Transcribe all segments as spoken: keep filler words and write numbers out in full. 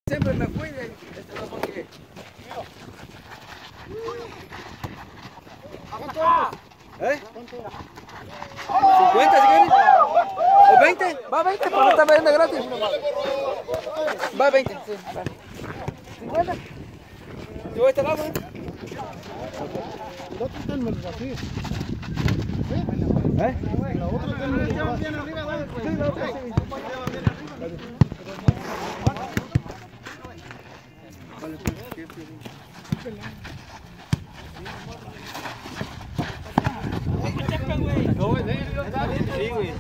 Siempre me fui de este no porque. ¿Eh? ¿cincuenta si quieren? ¿O veinte? Va veinte, pero está vendiendo gratis. Va veinte, sí. Va. ¿cincuenta? Yo voy a este lado, ¿eh? El otro tenme así. ¿Eh? La otra tenme así. Sí, la otra sí. Sí, güey.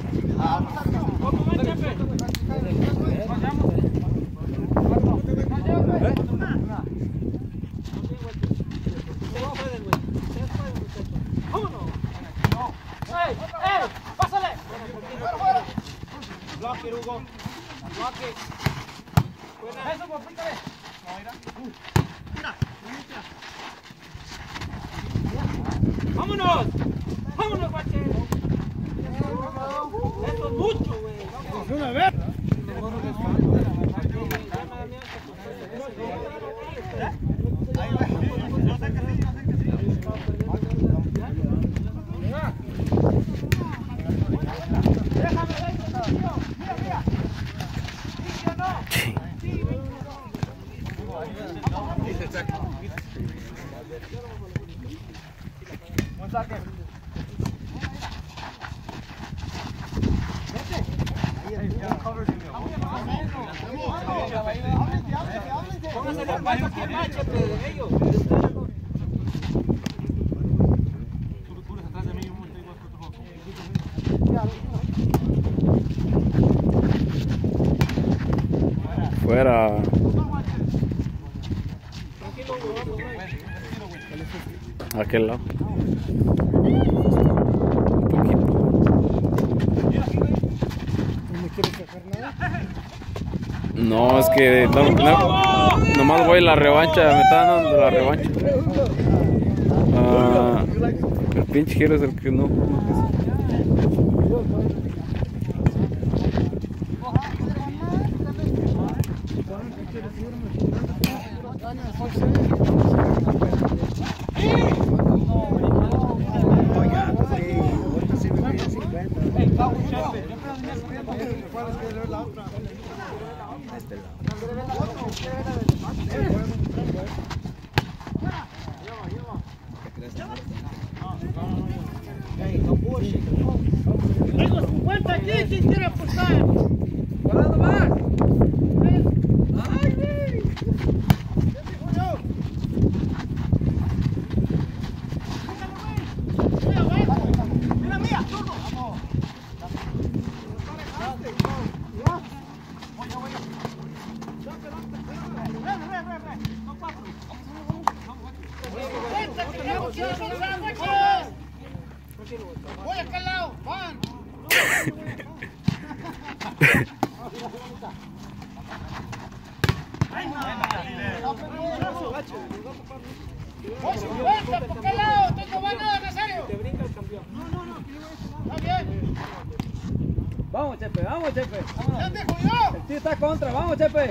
Block it, Hugo. Block it. Eso, pues, pícale. ¡Vámonos! ¡Vámonos, guache! Eso es mucho, güey. Pues una vez. Buen saque. Póngase la pata aquí en marcha, de ellos. Fuera. Aquel lado. Un poquito. ¿No me quieres sacar nada? No, es que no, no, nomás voy a la revancha, me están dando la revancha. Ah, el pinche giro es el que no. Tengo cincuenta aquí si quiere apostar. ¿Cuándo más? ¡Ay, güey! Mira, mía, turno. Voy acá al lado, van. Voy cincuenta, ¿por qué lado? Tengo más nada, Nazario. Te brinca el campeón. No, no, no. Está bien. Vamos, Chepe, vamos, Chepe. ¿Ya te jodió? El tío está contra, vamos, Chepe.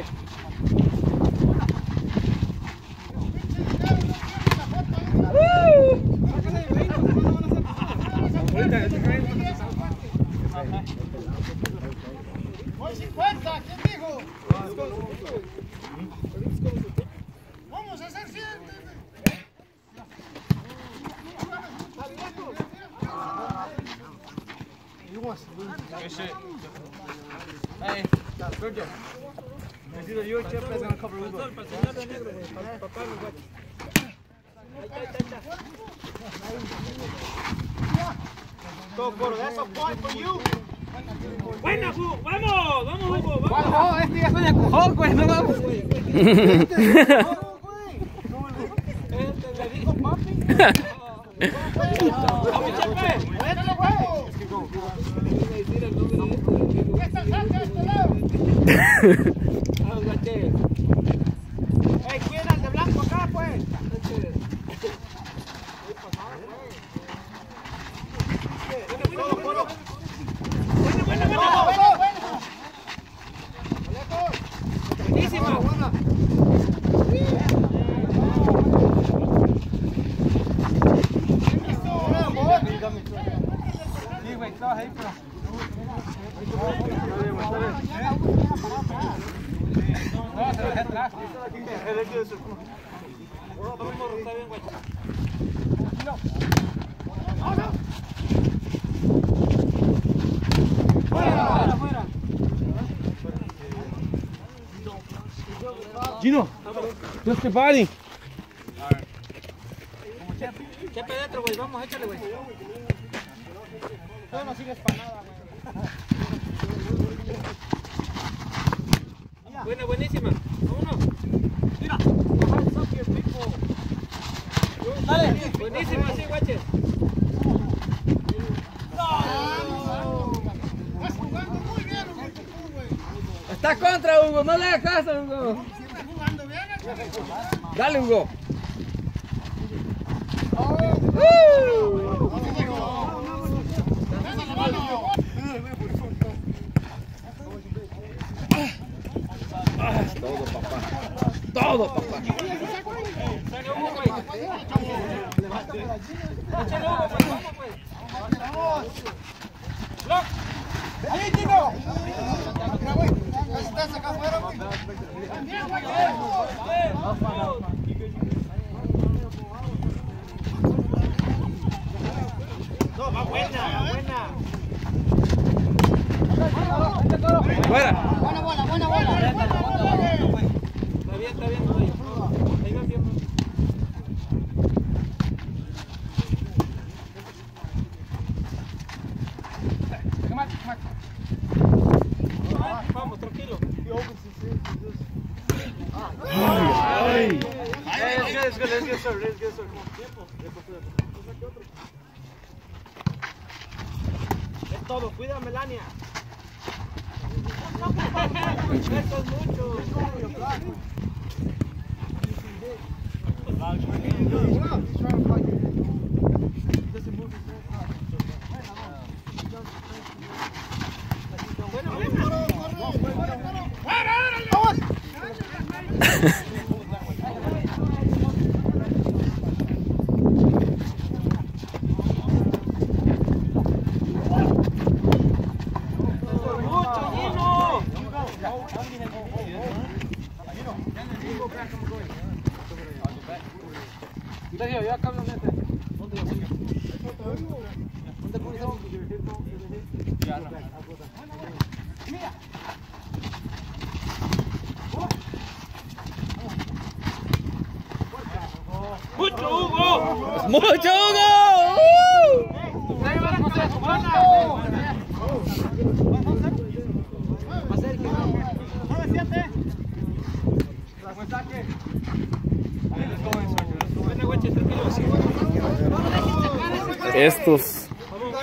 Voy cincuenta, ¿quién dijo? Vamos a hacer cien. Hey, Sergio. It's either you or Chip that's gonna cover Hugo. Go, Coro, that's a point for you. Buena, Hugo. Vamos, vamos, Hugo. ¿Cuál juego? Este ya suena cojón, güey, no vamos. ¿Le dijo papi? ¡Vamos, Chepe! ¡Mételo, güey! ¡Esta salta a este lado! ¡Ey, quién el de blanco acá, pues! ¡Buena, buena, buena! ¡Buenísima! No, se dejé atrás. Gino, just the body. Chepe dentro, güey. Vamos, échale, güey. Tú no sigues para nada, güey. Buena, buenísima. Vámonos. Mira. Dale. Buenísima, sí, guaches. Estás jugando muy bien, Hugo, tú, güey. Está contra, Hugo. No le hagas caso, Hugo. Siempre jugando bien, ¿eh? Dale, Hugo. Todo, papá. Todo, papá. ¡Ahí, Tino! Mira, güey. Estás acá afuera, güey. No, va buena, va buena. Fuera. Buena bola, buena bola. Está bien, está bien, güey. Ahí va bien. Vamos, tranquilo. Ay, Let's go, let's go, sir, let's go, sir. Es todo, cuida a Melania. Eso es mucho. Sergio, ya cambio este. ¿Dónde ¿Dónde publicamos? Ya no. Mira. ¡Mucho Hugo! ¡Mucho Hugo! Estos.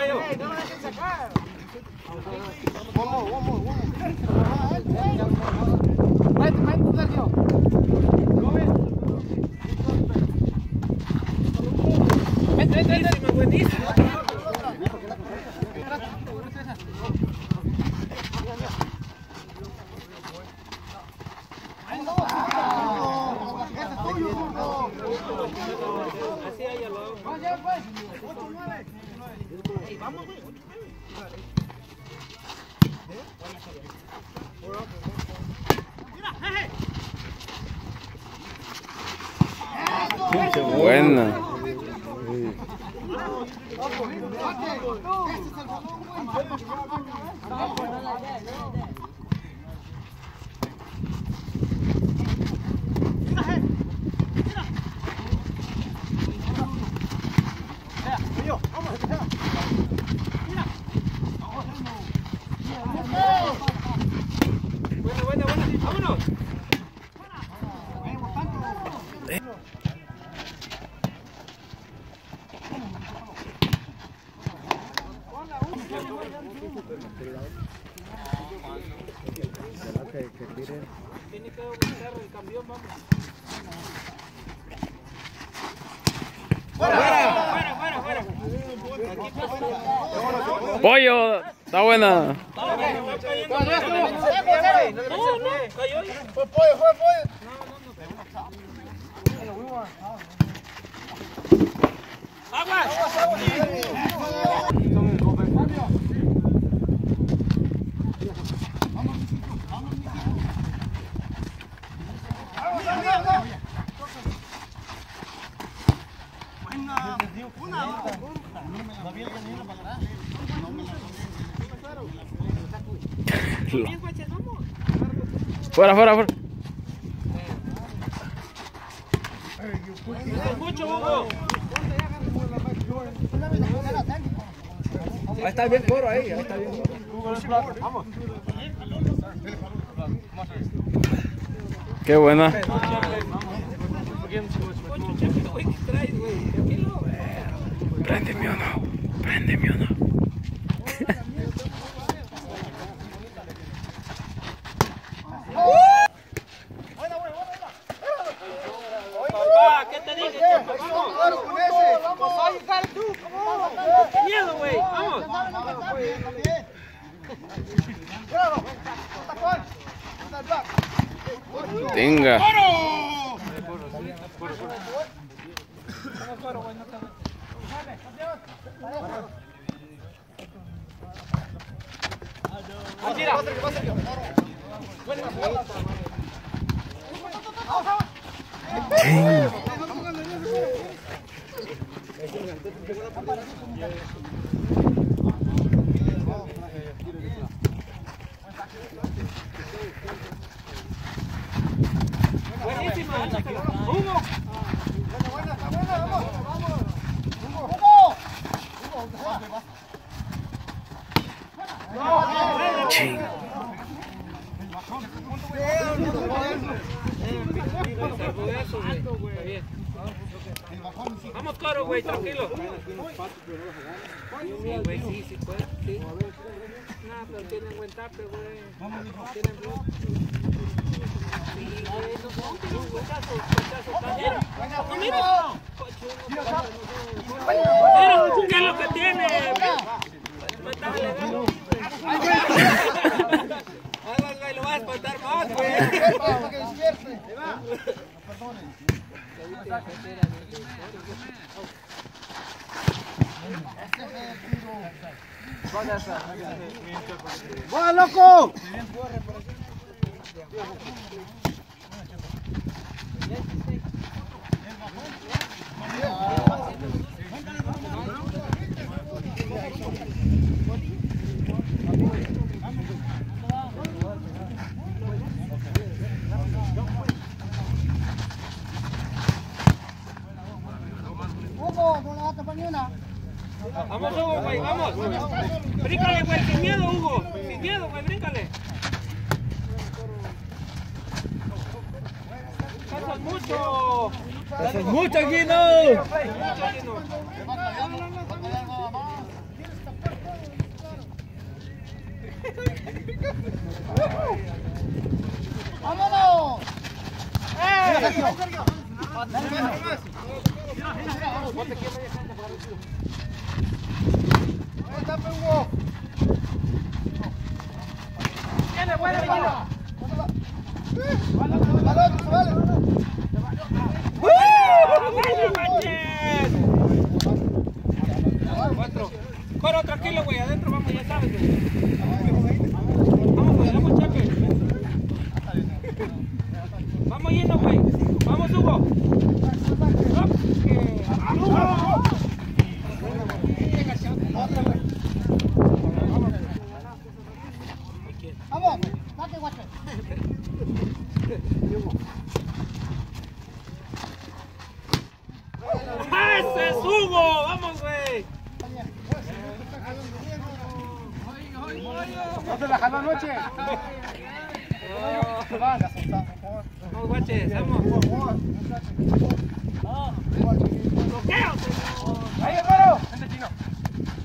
Qué buena. Buena, buena, buena. Vámonos. Tiene que buscar el camión, vamos. Fuera, fuera, fuera, fuera. Pollo, está buena. Fue pollo, fue pollo. Fuera, fuera, fuera. Mucho, Hugo. Ahí está bien coro ahí, ahí está bien coro. Vamos. Qué buena. Préndeme o no. Préndeme o no. Papá, ¿qué te dije? Miedo, güey. Vamos. Tenga. Buenísima. Hugo. Ching. Vamos, Coro, güey, tranquilo. Sí, güey, sí, sí puede, sí. No, pero tienen buen tape, güey. Tienen blog. Sí, güey, no son, tienen un huecazo, huecazo también. No, mira. Mira, ¿qué es lo que tiene? No está legal. Ahora, güey, lo vas a espantar más, güey. Para que despierte. ¡Va, loco! Hugo, no la vas a tapar ni una. Vamos, Hugo, güey, vamos. Bríncale, güey, sin miedo, Hugo. Sin miedo, güey, bríncale. Eso es mucho. ¡Eso es mucho, Gino! Mucho, Gino. ¡Vámonos! Viene, buena, Gino. Cuatro. Coro, tranquilo, güey, adentro vamos, ya sabes, güey. Vamos, güey, vamos, Chepe. Vamos yendo, güey. Vamos, Hugo. Vamos, date guache. ¡Ese es Hugo! ¡Vamos, güey! ¿No se la jaló anoche? Vamos, guaches, vamos. ¡Bloqueo! ¡Ahí, hermano! ¡Vente, Chino!